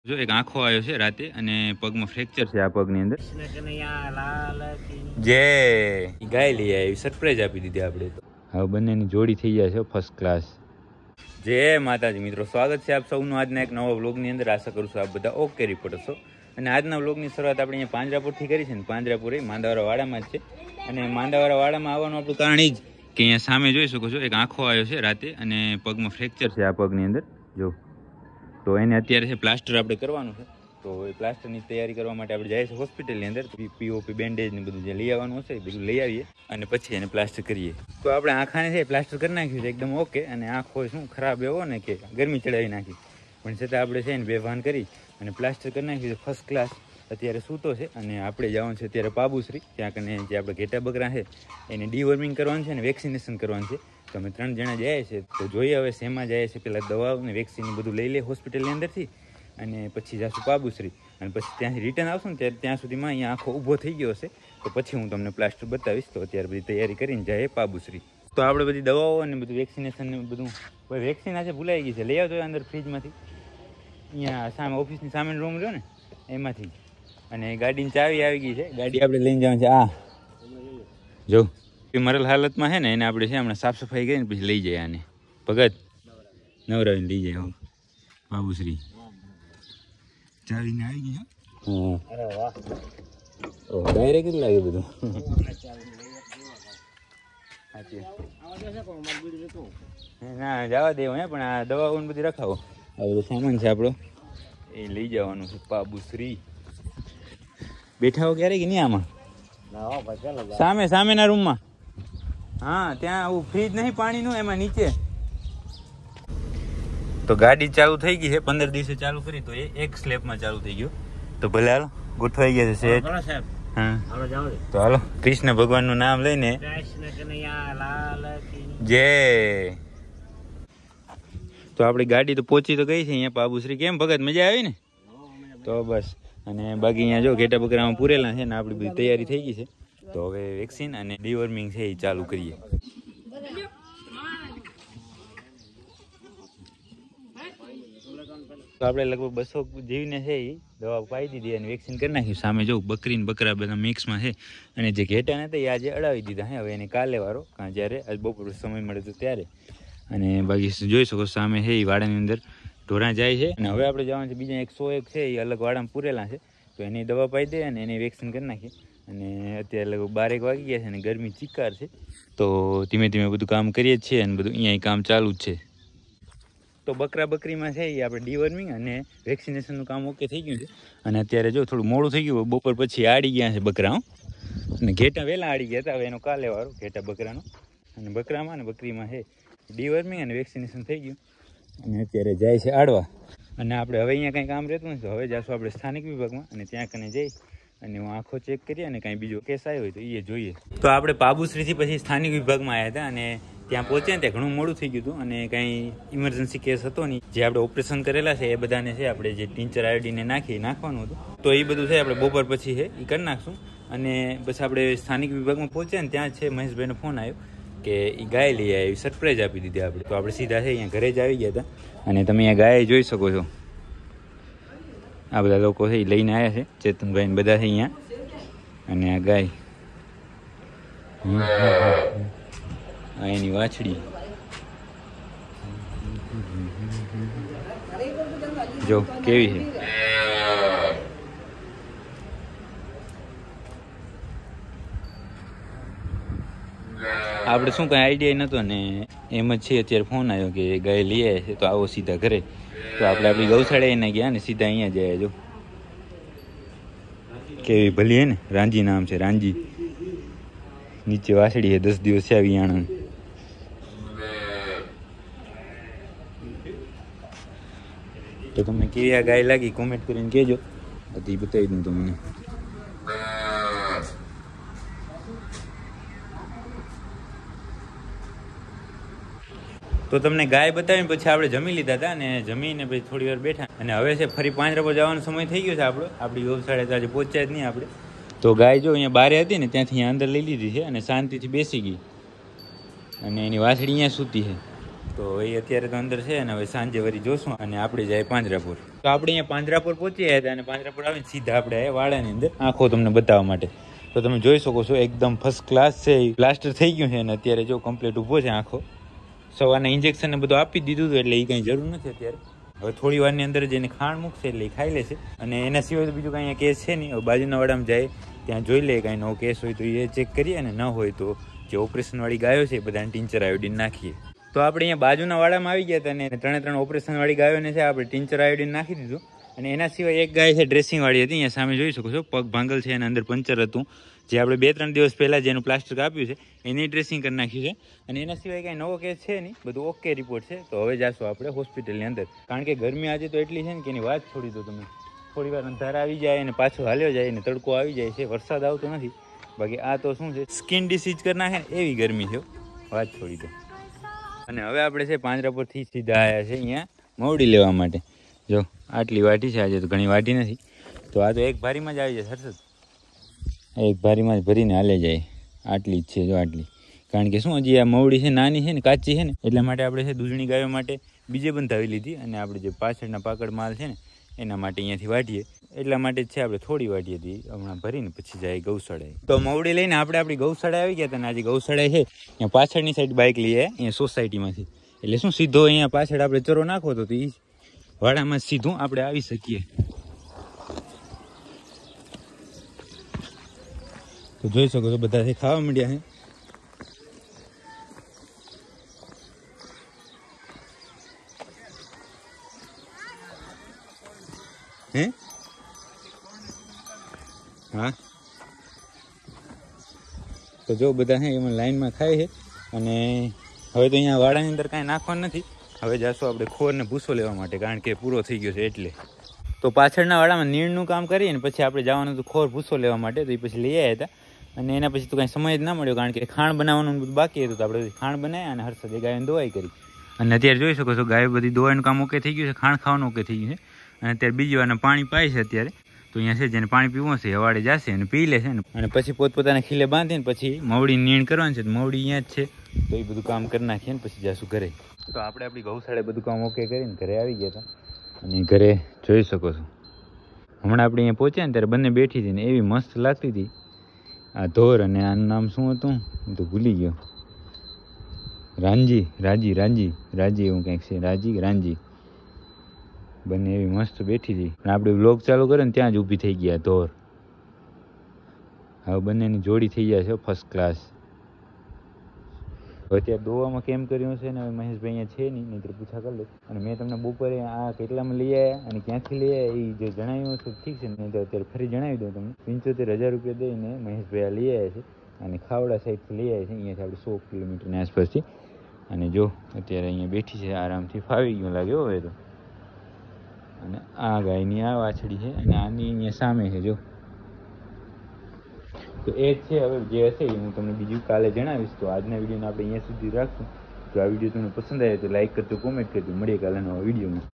જો એક આંખો આવ્યો છે રાતે અને પગમાં ફ્રેક્ચર છે આ પગની અંદર. જે ગાય લઈ આવી સરપ્રાઈઝ આપી દીધી આપણે તો. હવે બંનેની જોડી થઈ જાય છે ફર્સ્ટ ક્લાસ. જય માતાજી મિત્રો, સ્વાગત છે આપ સૌનું આજના એક નવા વ્લોગની અંદર. આશા કરું છું આપ બધા ઓકે રિપોર્ટર છો. અને આજના વ્લોગની શરૂઆત આપણે અહીંયા પાંજરાપુરથી કરી છે ને પાંજરાપુર એ માંદાવાળા વાડામાં જ છે. અને માંદાવાળા વાડામાં આવવાનું આપણું કારણ એ જ કે અહીંયા સામે જોઈ શકો છો એક આંખો આવ્યો છે રાતે અને પગમાં ફ્રેક્ચર છે આ પગની અંદર જો. તો એને અત્યારે છે પ્લાસ્ટર આપણે કરવાનું છે. તો એ પ્લાસ્ટરની તૈયારી કરવા માટે આપણે જઈએ છીએ હોસ્પિટલની અંદર. પીઓપી બેન્ડેજ ને બધું જે લઈ આવવાનું હશે એ બધું લઈ આવીએ અને પછી એને પ્લાસ્ટર કરીએ. તો આપણે આંખાને છે પ્લાસ્ટર કરી નાખ્યું છે એકદમ ઓકે. અને આંખો શું ખરાબ એવો ને કે ગરમી ચડાવી નાખી, પણ છતાં આપણે છે ને બેભાન કરી અને પ્લાસ્ટર કરી નાખ્યું છે ફર્સ્ટ ક્લાસ. અત્યારે સૂતો છે અને આપણે જવાનું છે અત્યારે પાબુશ્રી. ત્યાં કને જે આપણે ઘેટા બકરા છે એને ડીવર્મિંગ કરવાનું છે અને વેક્સિનેશન કરવાનું છે. તો અમે 3 જણા જાય છે. તો જોઈએ હવે શેમાં જાય છે. પહેલાં દવાઓ ને વેક્સિન બધું લઈ લે હોસ્પિટલની અંદરથી અને પછી જઈશું પાબુશ્રી. અને પછી ત્યાંથી રિટર્ન આવશું ને ત્યારે ત્યાં સુધીમાં અહીંયા આંખો ઊભો થઈ ગયો હશે. તો પછી હું તમને પ્લાસ્ટર બતાવીશ. તો અત્યારે બધી તૈયારી કરીને જાય પાબુશ્રી. તો આપણે બધી દવાઓ અને બધું વેક્સિનેશન ને બધું વેક્સિન આજે ભૂલાઈ ગઈ છે, લઈ આવજો અંદર ફ્રીજમાંથી. અહીંયા સામે ઓફિસની સામે રૂમ રહ્યો ને એમાંથી. અને ગાડીની ચાવી આવી ગઈ છે, ગાડી આપણે લઈને જવાનું છે. આ જો મરેલ હાલતમાં છે ને એને આપણે છે હમણાં સાફ સફાઈ કરીને પછી લઈ જાય. આને ભગત નવરાવીને લઈ જાય બાબુશ્રી. ચાવીને આવી ગઈ. ડાયરેક્ટ કેટલું લાગે બધું. ના જવા દેવું હે, પણ આ દવાઓ બધી રખાવો. આ બધો સામાન છે આપણો એ લઈ જવાનું છે પાબુશ્રી. બેઠા હો ક્યારે કે નહીં આમાં સામે સામેના રૂમમાં? હા ત્યાં આવું ફ્રીજ નહીં પાણીનું એમાં નીચે. તો ગાડી ચાલુ થઈ ગઈ છે, 15 દિવસે ચાલુ કરી તો એક સ્લેબમાં ચાલુ થઈ ગયું. તો ભલે હાલો ગોઠવાઈ ગયા છે સેટ. હા તો હાલો કૃષ્ણ ભગવાનનું નામ લઈને જય. તો આપણી ગાડી તો પહોંચી તો ગઈ છે અહીંયા પાબુશ્રી. કેમ ભગત મજા આવી ને? તો બસ. અને બાકી અહીંયા જો ઘેટા બકરામાં પૂરેલા છે ને આપણી બધી તૈયારી થઈ ગઈ છે. તો હવે વેક્સિન અને ડીવર્મિંગ છે એ ચાલુ કરીએ. તો આપણે લગભગ 200 જીવને છે એ દવા પાઈ દીધી અને વેક્સિન કરી નાખ્યું. સામે જો બકરી ને બકરા બધા મિક્સમાં છે. અને જે ઘેટા નતા એ આજે અડાવી દીધા હે. હવે એને કાલે વારો કાં જ્યારે આજ બપોર સમય મળે તો ત્યારે. અને બાકી જોઈ શકો સામે છે એ વાડાની અંદર ઢોરા જાય છે. અને હવે આપણે જવાનું છે બીજા 101 છે એ અલગ વાડામાં પૂરેલા છે. તો એની દવા પાઈ દે અને એને વેક્સિન કરી નાખીએ. અને અત્યારે લગભગ 12 વાગી ગયા છે અને ગરમી ચીકાર છે. તો ધીમે ધીમે બધું કામ કરીએ જ છીએ અને બધું અહીંયા કામ ચાલુ જ છે. તો બકરા બકરીમાં છે એ આપણે ડીવર્મિંગ અને વેક્સિનેશનનું કામ ઓકે થઈ ગયું છે. અને અત્યારે જો થોડું મોડું થઈ ગયું, બપોર પછી આડી ગયા છે બકરા. અને ઘેટા વહેલા આડી ગયા હતા. હવે એનો કાલે વારો ઘેટા બકરાનો. અને બકરામાં અને બકરીમાં છે ડીવર્મિંગ અને વેક્સિનેશન થઈ ગયું. અને અત્યારે જાય છે આડવા. અને આપણે હવે અહીંયા કંઈ કામ રહેતું નથી. હવે જઈશું આપણે સ્થાનિક વિભાગમાં અને ત્યાં કને જઈ અને હું આંખો ચેક કરીએ અને કાંઈ બીજો કેસ આવ્યો હોય તો એ જોઈએ. તો આપણે પાબુશ્રીથી પછી સ્થાનિક વિભાગમાં આવ્યા હતા અને ત્યાં પહોંચ્યા ને ત્યાં ઘણું મોડું થઈ ગયું હતું. અને કાંઈ ઇમરજન્સી કેસ હતો નહીં. જે આપણે ઓપરેશન કરેલા છે એ બધાને છે આપણે જે ટીંચર આયોડીને નાખવાનું હતું. તો એ બધું છે આપણે બપોર પછી છે એ કરી નાખશું. અને બસ આપણે સ્થાનિક વિભાગમાં પહોંચ્યા ને ત્યાં છે મહેશભાઈનો ફોન આવ્યો કે એ ગાય લઈ આવી, સરપ્રાઈઝ આપી દીધી આપણે. તો આપણે સીધા છે અહીંયા ઘરે જ આવી ગયા હતા. અને તમે અહીંયા ગાય જોઈ શકો છો. આ બધા લોકો છે એ લઈને આવ્યા છે, ચેતનભાઈ ને બધા છે અહીંયા. અને આ ગાય આ એની વાછડી જો કેવી છે. આપણે શું કાંઈ આઈડિયા નહોતો ને એમ જ છે. અત્યારે ફોન આવ્યો કે ગાય લઈ આવ્યા છે તો આવો સીધા ઘરે. તો આપણે આપણી ગૌશાળાએ ના ગયા ને સીધા અહીંયા જાય. જો કેવી ભલી હે ને, રાંજી નામ છે, રાંજી. નીચે વાસળી છે, 10 દિવસ છે આવી આણંદ. તો તમને કેવી આ ગાય લાગી કોમેન્ટ કરીને કહેજો. બધી બતાવી દઉં તમને. તો તમને ગાય બતાવીને પછી આપણે જમી લીધા હતા અને જમીને પછી થોડી વાર બેઠા. અને હવે છે ફરી પાંજરાપુર જવાનો સમય થઈ ગયો છે આપણો. આપણી ગૌશાળા તો આજે પહોંચ્યા જ નહીં આપણે. તો ગાય જો અહીંયા બારે હતી ને ત્યાંથી અહીંયા અંદર લઈ લીધી છે અને શાંતિથી બેસી ગઈ. અને એની વાછડી અહીંયા સૂતી છે. તો એ અત્યારે તો અંદર છે ને હવે સાંજે વળી જોશું અને આપણે જાય પાંજરાપુર. તો આપણે અહીંયા પાંજરાપુર પહોંચી ગયા હતા અને પાંજરાપુર આવીને સીધા આપણે વાડાની અંદર આંખો તમને બતાવવા માટે. તો તમે જોઈ શકો છો એકદમ ફર્સ્ટ ક્લાસ છે. પ્લાસ્ટર થઈ ગયું છે અને અત્યારે જો કમ્પ્લીટ ઊભો છે આંખો. સવારના ઇન્જેક્શન ને બધું આપી દીધું હતું એટલે એ કંઈ જરૂર નથી અત્યારે. હવે થોડી વારની અંદર જ એને ખાણ મૂકશે એટલે એ ખાઈ લેશે અને એના સિવાય તો બીજું કાંઈ કેસ છે નહીં. હવે બાજુના વાડામાં જાય ત્યાં જોઈ લે કાંઈ નવો કેસ હોય તો એ ચેક કરીએ અને ન હોય તો જે ઓપરેશનવાળી ગાયો છે એ બધાને ટિંચર આયોડીન નાખીએ. તો આપણે અહીંયા બાજુના વાડામાં આવી ગયા હતા અને 3 ઓપરેશનવાળી ગાયોને છે આપણે ટિંચર આયોડીન નાખી દીધું. અને એના સિવાય એક ગાય છે ડ્રેસિંગવાળી હતી. અહીંયા સામે જોઈ શકો છો પગ ભાંગલ છે અને અંદર પંચર હતું. જે આપણે 2-3 દિવસ પહેલાં જેનું પ્લાસ્ટર કાપ્યું છે એની ડ્રેસિંગ કરી નાખ્યું છે. અને એના સિવાય કાંઈ નવો કેસ છે નહીં, બધું ઓકે રિપોર્ટ છે. તો હવે જાશું આપણે હોસ્પિટલની અંદર, કારણ કે ગરમી આજે તો એટલી છે ને કે એની વાત છોડી દો તમે. થોડી વાર અંધાર આવી જાય અને પાછો હાલ્યો જાય અને તડકો આવી જાય છે, વરસાદ આવતો નથી. બાકી આ તો શું છે સ્કિન ડિસીઝ કરી નાખે એવી ગરમી છે, વાત છોડી દો. અને હવે આપણે છે પાંજરાપુરથી સીધા આવ્યા છે અહીંયા મવડી લેવા માટે. જો આટલી વાટી છે, આજે તો ઘણી વાટી નથી. તો આ તો એક ભારીમાં જ આવી જાય સરસ, એક ભારીમાં જ ભરીને હાલે જાય. આટલી જ છે જો આટલી, કારણ કે શું હજી આ મવડી છે નાની છે ને કાચી છે ને એટલા માટે આપણે છે દૂધણી ગાયો માટે બીજે બંધાવી લીધી. અને આપણે જે પાછળના પાકડ માલ છે ને એના માટે અહીંયાથી વાટીએ એટલા માટે જ છે આપણે થોડી વાટી હતી. હમણાં ભરીને પછી જાય ગૌશાળાએ. તો મવડી લઈને આપણે આપણી ગૌશાળાએ આવી ગયા હતા. અને આજે ગૌશાળા છે અહીંયા પાછળની સાઈડ બાઇક લઈએ અહીંયા સોસાયટીમાંથી. એટલે શું સીધો અહીંયા પાછળ આપણે ચરો નાખો તો એ વાડામાં સીધું આપણે આવી શકીએ. તો જોઈ શકો છો બધા ખાવા માંડ્યા છે. હે હા, તો જો બધા હે એમાં લાઈનમાં ખાય છે. અને હવે તો અહીંયા વાડાની અંદર કાંઈ નાખવાનું નથી. હવે જાશું આપણે ખોર ને ભૂસો લેવા માટે, કારણ કે પૂરો થઈ ગયો છે એટલે. તો પાછળના વાડામાં નીણનું કામ કરીએ ને પછી આપણે જવાનું હતું ખોર ભૂસો લેવા માટે. તો એ પછી લઈ આવ્યા હતા અને એના પછી તો કાંઈ સમય જ ના મળ્યો, કારણ કે ખાણ બનાવવાનું બધું બાકી હતું. તો આપણે ખાણ બનાવ્યા અને હર્ષદે ગાયોની દોવાઈ કરી. અને અત્યારે જોઈ શકો છો ગાયો બધી દોવાનું કામ ઓકે થઈ ગયું છે, ખાણ ખાવાનું ઓકે થઈ ગયું છે. અને અત્યારે બીજી વારના પાણી પાય છે અત્યારે. તો અહીંયા છે જેને પાણી પીવું હશે હવાડે જશે અને પી લેશે ને, અને પછી પોતપોતાના ખીલે બાંધીને પછી મવડી નીણ કરવાની છે. મવડી અહીંયા જ છે તો એ બધું કામ કરી નાખીએ ને પછી જશું ઘરે. તો આપણે આપણી ગૌશાળાએ બધું કામ ઓકે કરીને ઘરે આવી ગયા હતા. અને ઘરે જોઈ શકો છો હમણાં આપણે અહીંયા પહોંચ્યા ને ત્યારે બંને બેઠી હતી ને એવી મસ્ત લાગતી હતી. આ ધોર અને આનું નામ શું હતું હું તો ભૂલી ગયો. રાજી એવું કંઈક છે, રાંજી. બંને એવી મસ્ત બેઠી હતી. અને આપણે વ્લોગ ચાલુ કર્યો ને ત્યાં જ ઊભી થઈ ગયા ધોર. હવે બંનેની જોડી થઈ જાય છે ફર્સ્ટ ક્લાસ. હવે ત્યાં દોવામાં કેમ કર્યું છે ને હવે મહેશભાઈ અહીંયા છે નહીં, નહીં તો પૂછા કરી લે. અને મેં તમને બપોરે આ કેટલામાં લઈ આવ્યા અને ક્યાંથી લઈ આવ્યા એ જે જણાવ્યું છે ઠીક છે, નહીં તો અત્યારે ફરી જણાવી દઉં તમને. 75,000 રૂપિયા દઈને મહેશભાઈ આ લઈ આવ્યા છે અને ખાવડા સાઈડથી લઈ આવ્યા છે, અહીંયાથી આપણે 100 કિલોમીટરની આસપાસથી. અને જો અત્યારે અહીંયા બેઠી છે આરામથી, ફાવી ગયું લાગે હવે તો. અને આ ગાયની આ વાછડી છે અને આની અહીંયા સામે છે જો. તો એ જ છે. હવે જે હશે એ હું તમને બીજું કાલે જણાવીશ. તો આજના વિડીયોને આપણે અહીંયા સુધી રાખશું. જો આ વિડીયો તમને પસંદ આવે તો લાઈક કરજો, કોમેન્ટ કરજો. મળીએ કાલે નવા વિડીયોમાં.